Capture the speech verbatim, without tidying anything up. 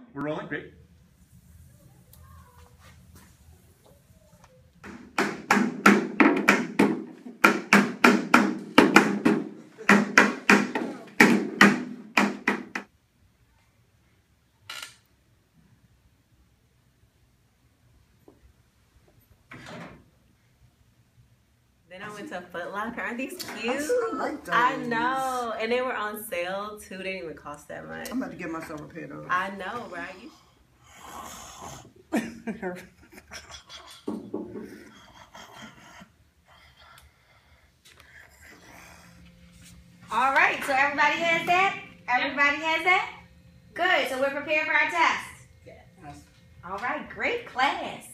We're rolling. Great. Then I went to Foot Locker. Aren't these cute? I like those. I know. And they were on sale too. They didn't even cost that much. I'm about to get myself a pair of those. I know, right? You All right, so everybody has that? Everybody has that? Good, so we're prepared for our test? Yes. All right, great class.